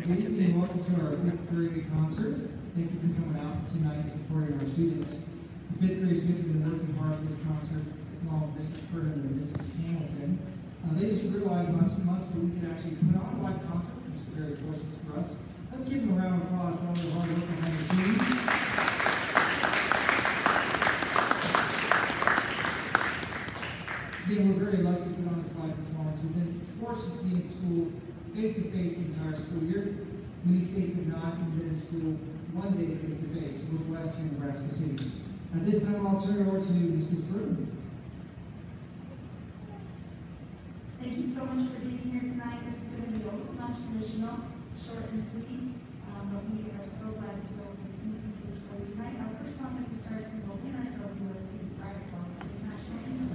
Good evening and welcome to our fifth grade concert. Thank you for coming out tonight and supporting our students. The fifth grade students have been working hard for this concert, along with Mrs. Purdon and Mrs. Hamilton. They just realized about 2 months ago we could actually put on a live concert, which is very fortunate for us. Let's give them a round of applause for all their hard work behind the scenes. Again, we're very lucky to put on this live performance. We've been fortunate to be in school face-to-face the entire school year. Many states have not been in school one day face-to-face. So we're blessed here in Nebraska City. At this time, I'll turn it over to Mrs. Purdon. Thank you so much for being here tonight. This is going to be a little non-traditional, short and sweet, but we are so glad to be able to sing some things for you tonight. Our first song is the Star Spangled Banner, so if you would please rise while we sing the national anthem.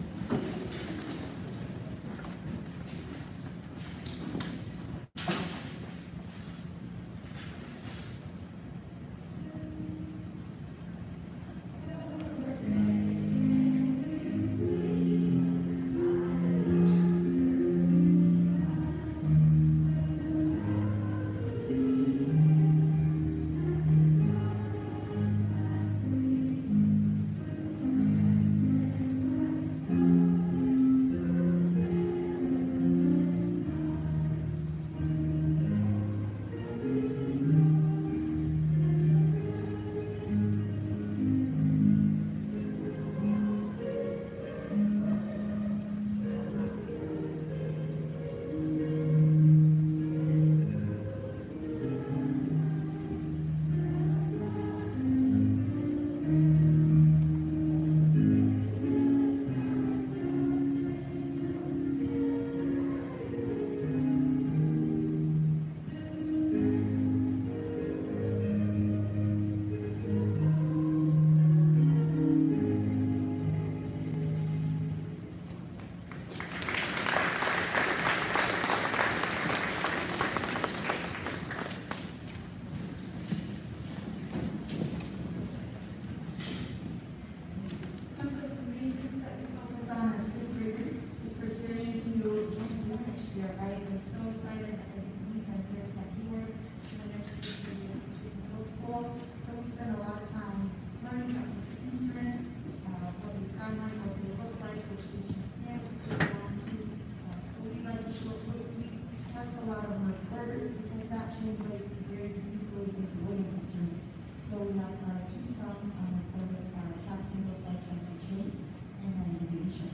Right? I'm so excited that I get to meet them here at Hayward in the next year middle school. So we spend a lot of time learning about different instruments, what they sound like, what they look like, which instruments they belong to. So we like to show we learned a lot of recorders because that translates very easily into wooden instruments. So we have 2 songs on recorders, Captain Hillside Champion Chain and then the Baby Shark.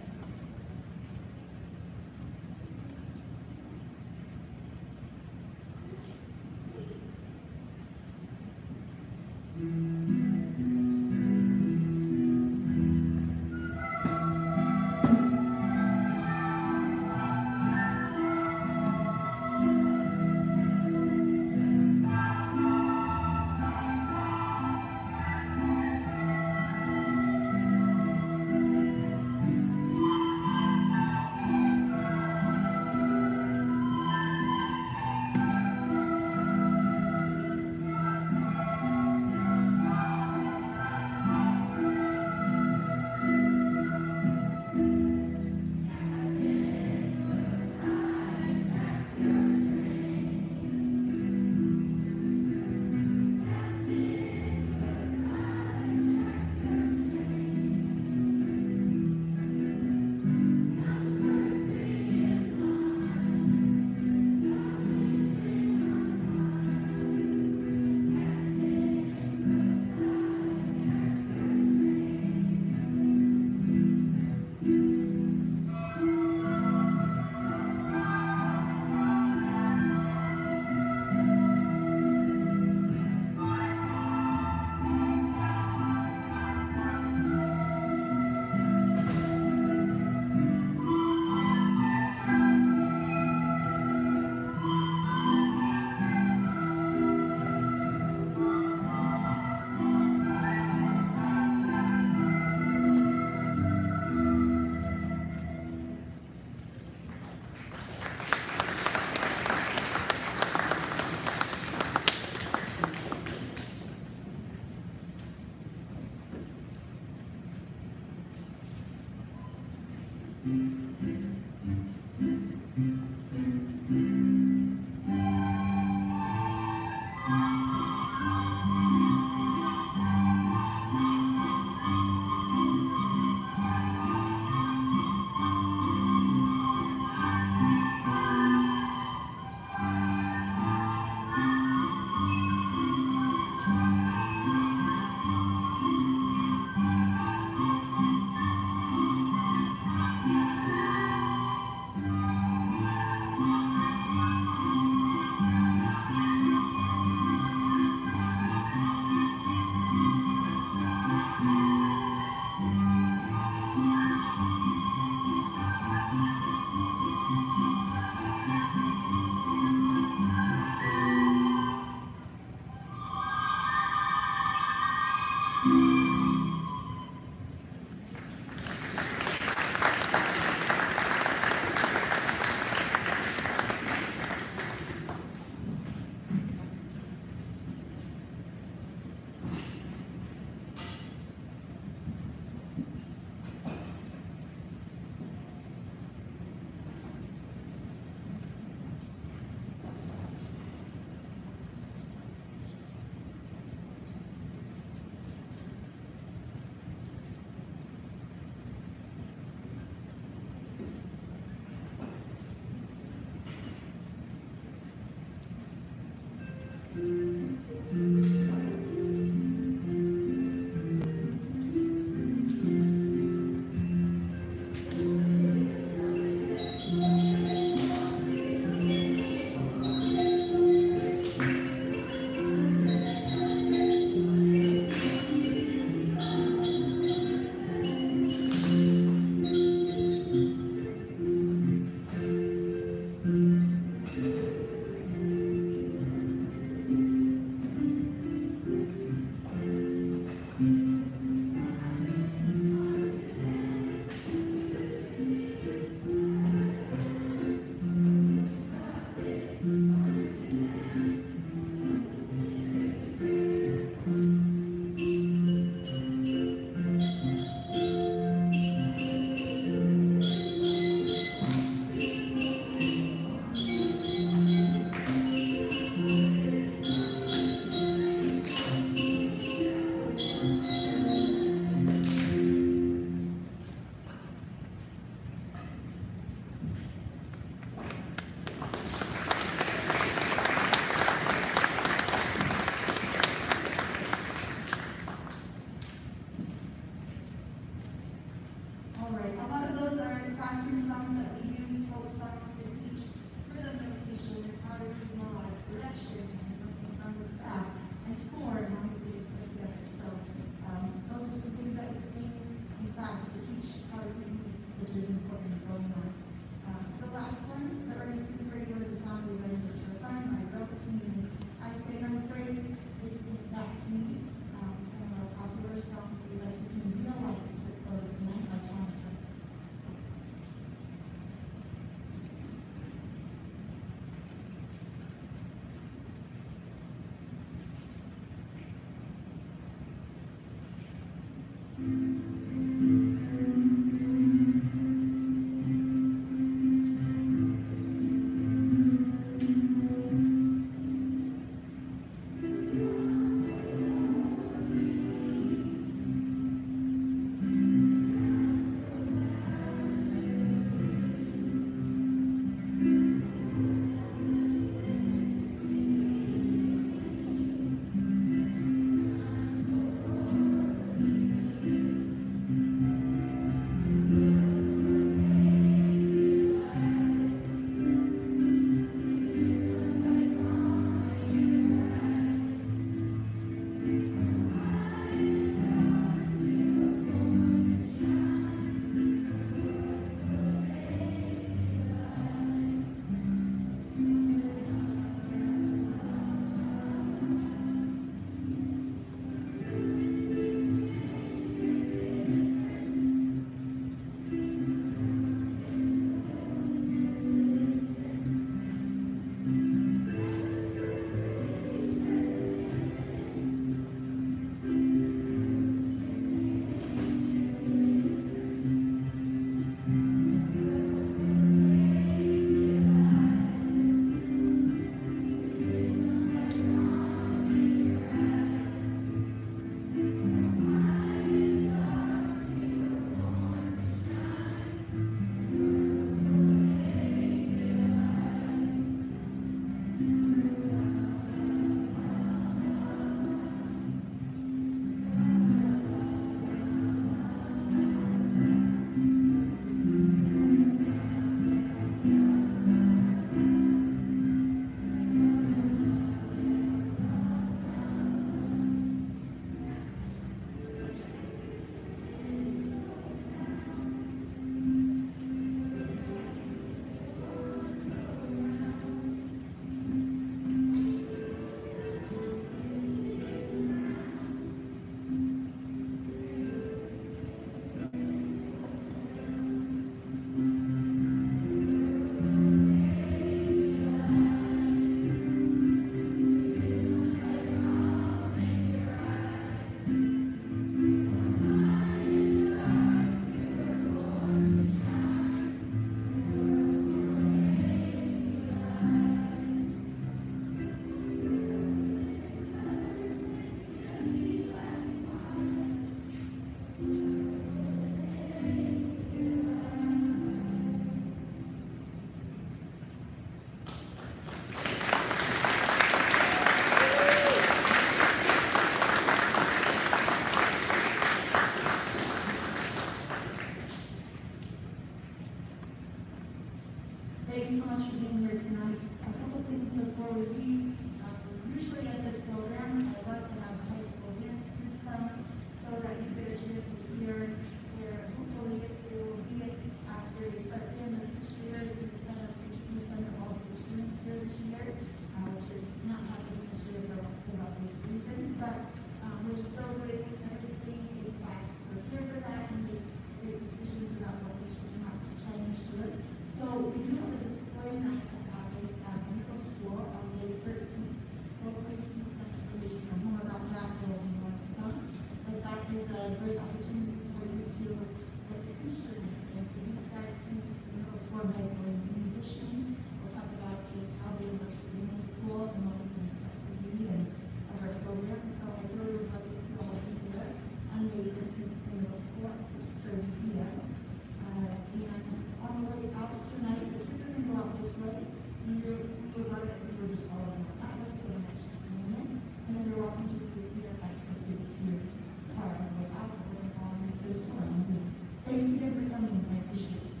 before we leave, usually at this program, I love to have high school dance students come so that you get a chance to hear where hopefully it will be after they start in the 6 years and we kind of introduce them to all the students here this year, which is not happening this year for lots of obvious reasons, but we're still doing everything in class to prepare for that and make great decisions about what we should have to change to it. So we do have a display night that happens at the middle school on May 13th. So hopefully see some information from home about that for when you want to come. But that is a great opportunity for you to look at instruments and for these guys, students in middle school and high school and musicians. We'll talk about just how they work in middle school and what we can expect from you and other programs. So I really would love to see all of you here on May 13th in middle school at 6:30 p.m. And on the way out tonight, if you're going to go out this way, we would love it if you were just following that way so the next time coming in. And then you're welcome to use either exit to get to your car on the way out or we're going to use this door. Thanks again for coming. I appreciate it.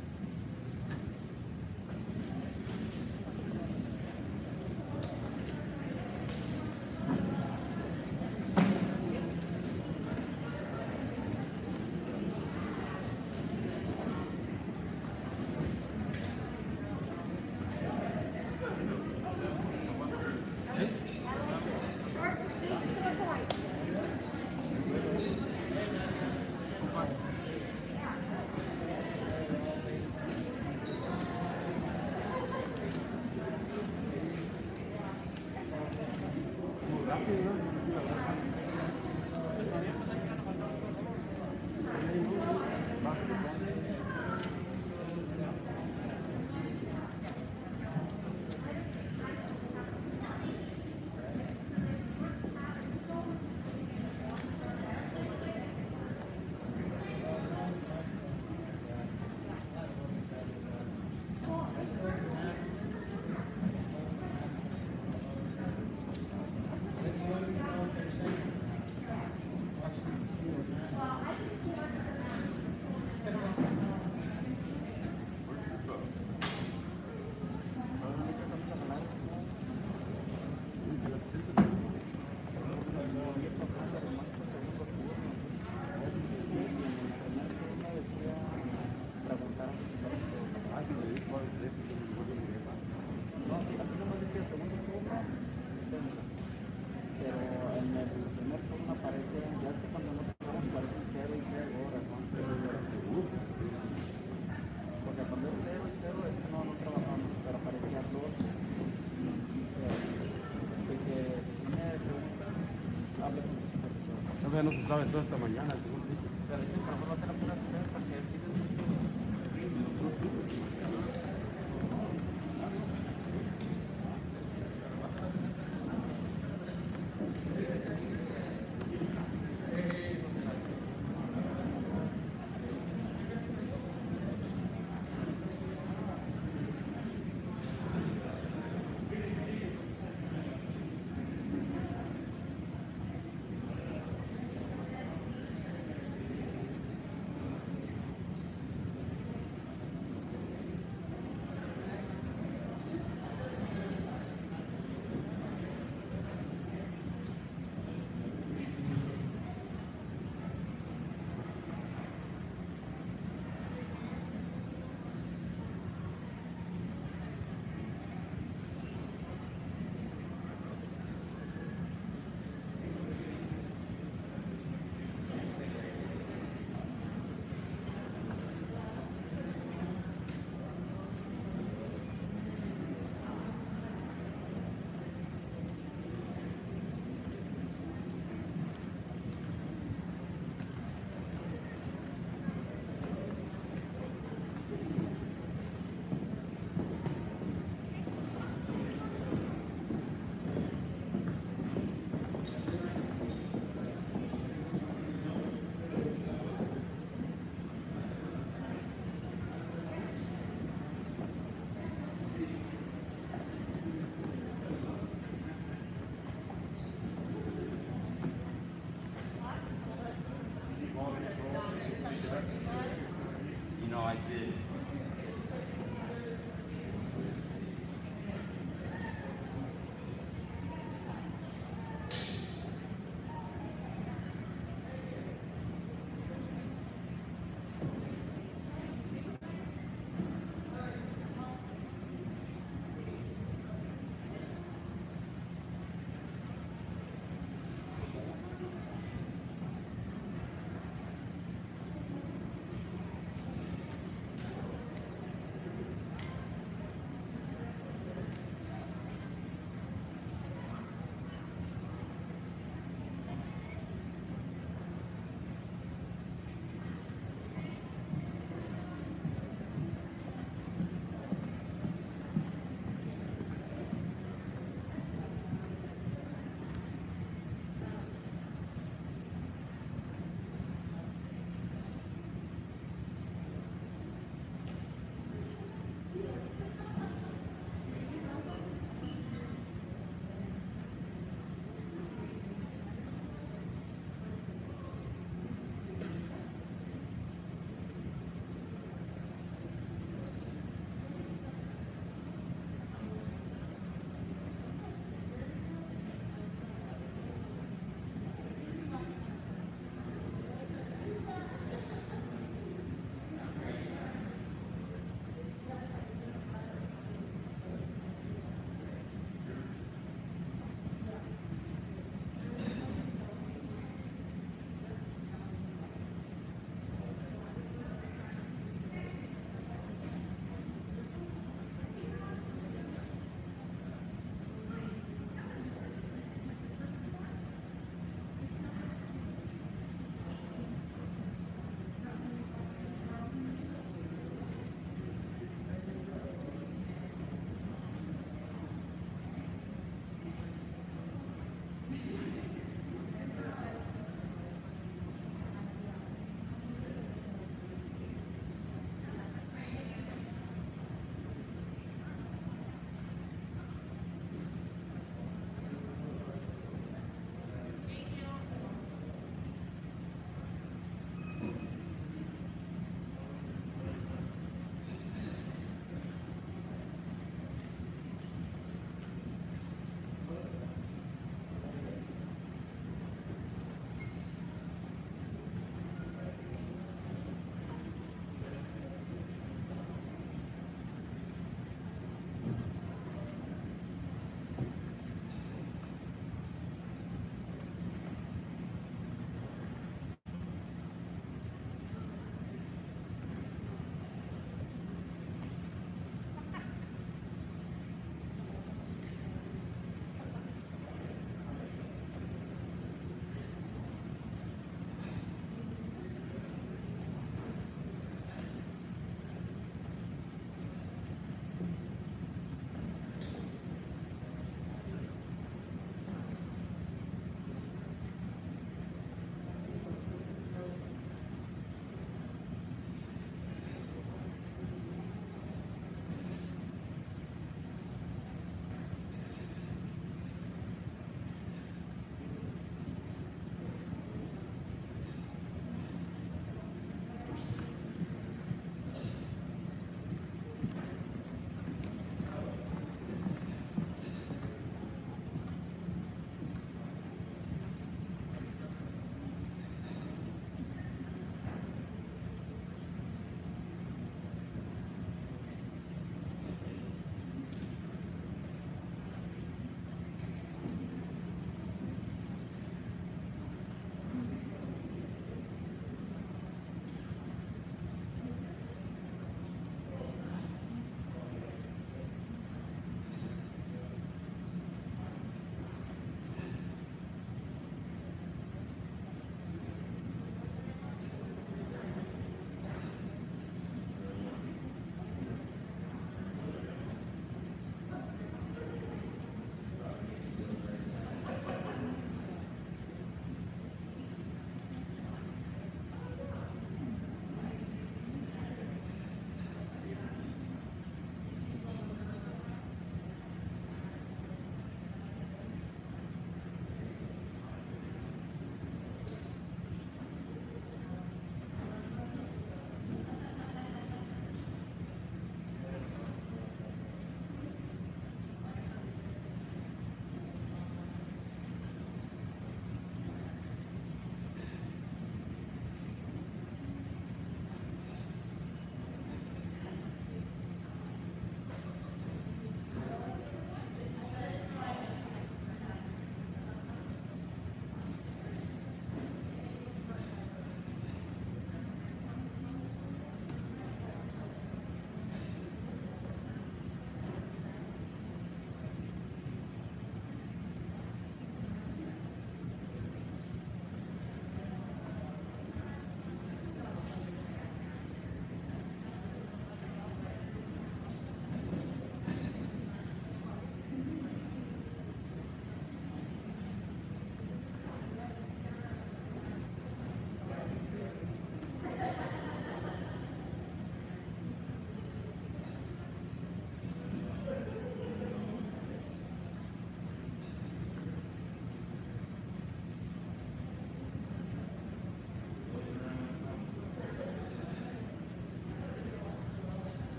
No se sabe todo esta mañana. Pero dicen que a lo mejor va a ser la pura suceder porque aquí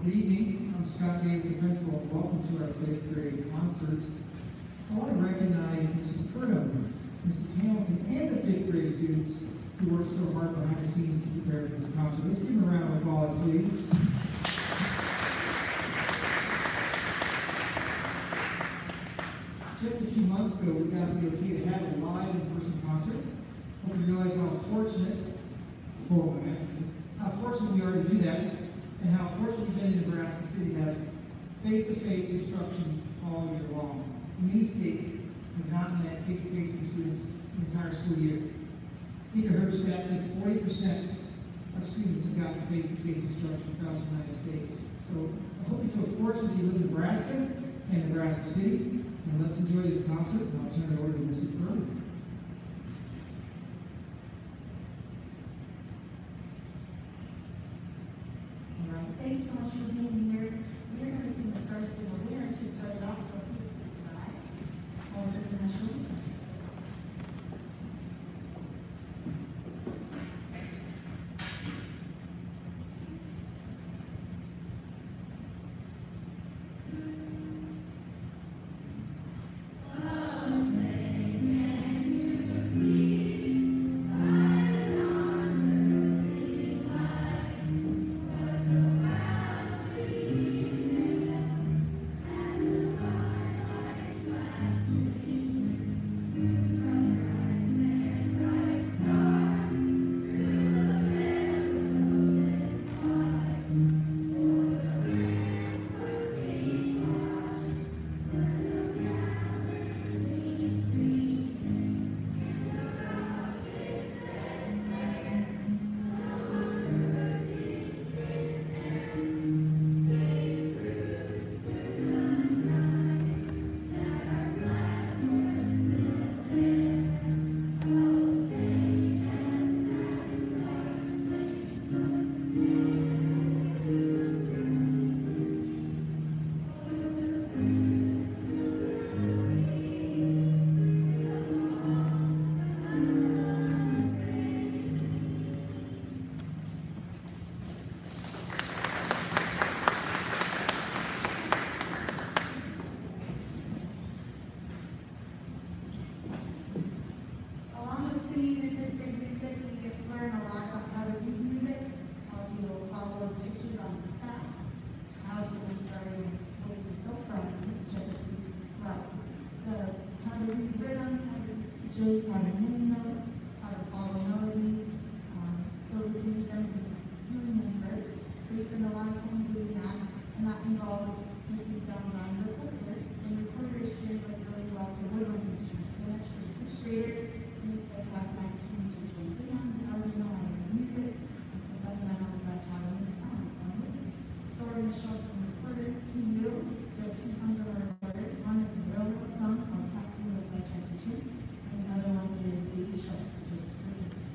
Good evening. I'm Scott Davis, the principal, and welcome to our fifth grade concert. I want to recognize Mrs. Purdom, Mrs. Hamilton, and the fifth grade students who worked so hard behind the scenes to prepare for this concert. Let's give them a round of applause, please. Just a few months ago, we got the okay to have a live in-person concert. Hope you realize how fortunate we are to do that, and how fortunate we've been in Nebraska City to have face-to-face instruction all year long. Many states have not met face-to-face with students the entire school year. I think I heard stats that 40% of students have gotten face-to-face instruction across the United States. So I hope you feel fortunate you live in Nebraska and Nebraska City. And let's enjoy this concert, and I'll turn it over to Mrs. Burton. All right, thanks so much for being here. We're going to sing the Star Spangled Banner to start it off, so please rise as the national anthem. Just how to name notes, how to follow melodies, so we can read them and hearing them first. So we spend a lot of time doing that, and that involves making sounds on recorders. And recorders translate really well to woodwind instruments. So next year, sixth graders, these guys have an opportunity to join band, and already know how to make music, and some fundamentals like how to make sounds on woodwinds. So we're going to show some recorder to you. There are two songs on our recorders. One is a railroad song called Captain Goes Like Chapter 2. Another one is Baby Shark, just for kids.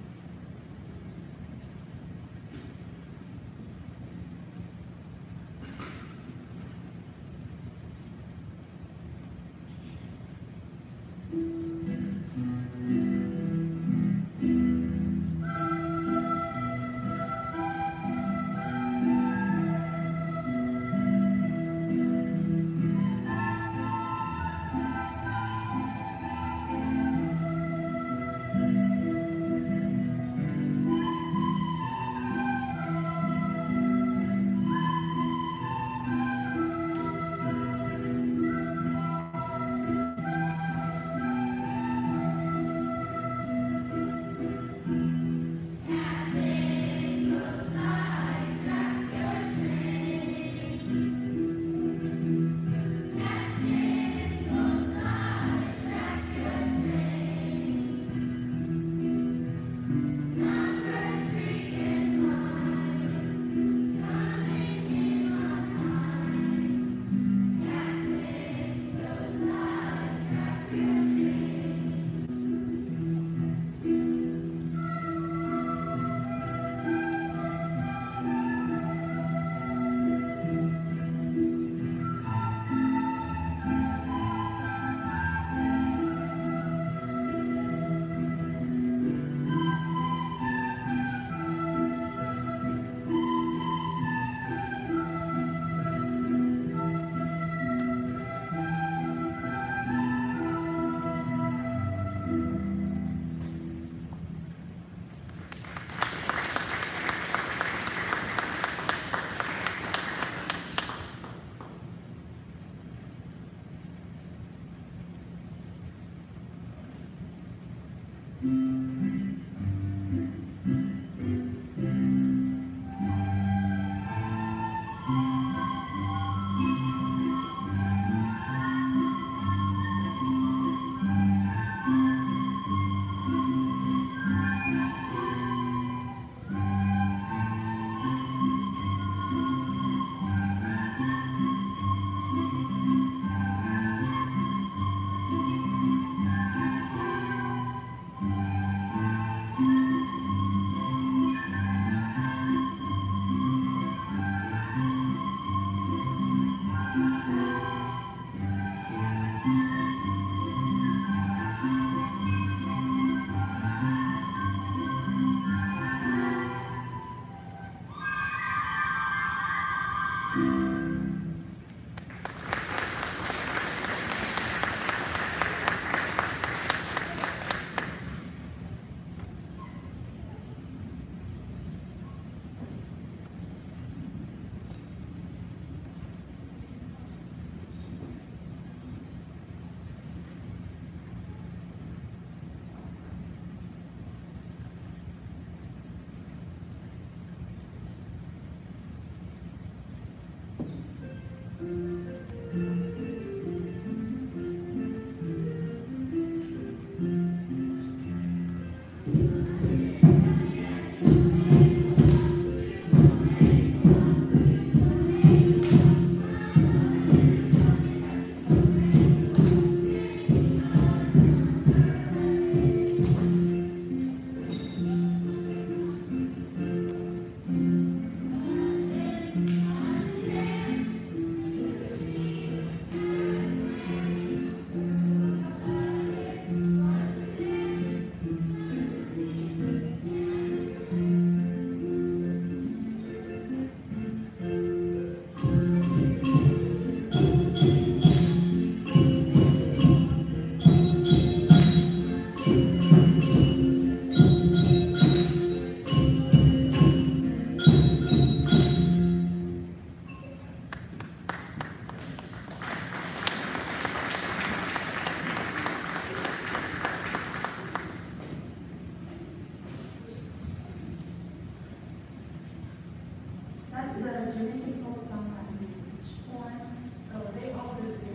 That is a Jamaican folk song that we used to teach porn. So they all did